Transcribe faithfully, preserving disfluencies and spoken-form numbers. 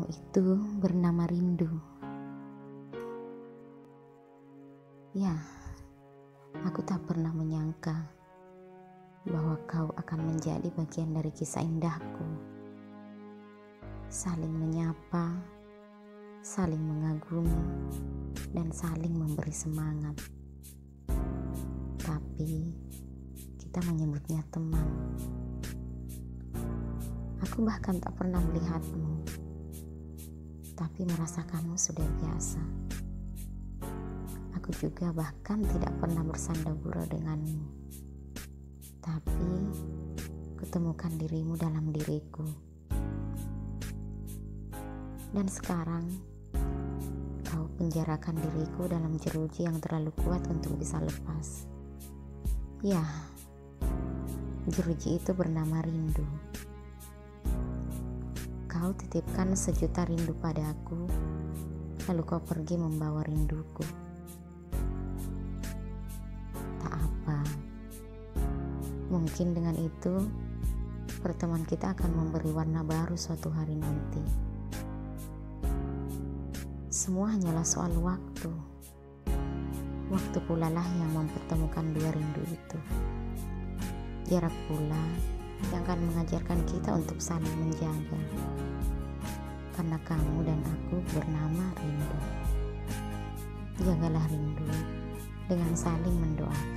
Kau itu bernama rindu. Ya, aku tak pernah menyangka bahwa kau akan menjadi bagian dari kisah indahku. Saling menyapa, saling mengagumi, dan saling memberi semangat. Tapi kita menyebutnya teman. Aku bahkan tak pernah melihatmu, tapi merasakanmu sudah biasa. Aku juga bahkan tidak pernah bersanda gurau denganmu, tapi kutemukan dirimu dalam diriku. Dan sekarang kau penjarakan diriku dalam jeruji yang terlalu kuat untuk bisa lepas. Ya, jeruji itu bernama rindu. Kau titipkan sejuta rindu padaku, lalu kau pergi membawa rinduku. Tak apa, mungkin dengan itu pertemuan kita akan memberi warna baru suatu hari nanti. Semua hanyalah soal waktu. Waktu pula lah yang mempertemukan dua rindu itu. Jarak pula yang akan mengajarkan kita untuk saling menjaga. Karena kamu dan aku bernama rindu. Jagalah rindu dengan saling mendoakan.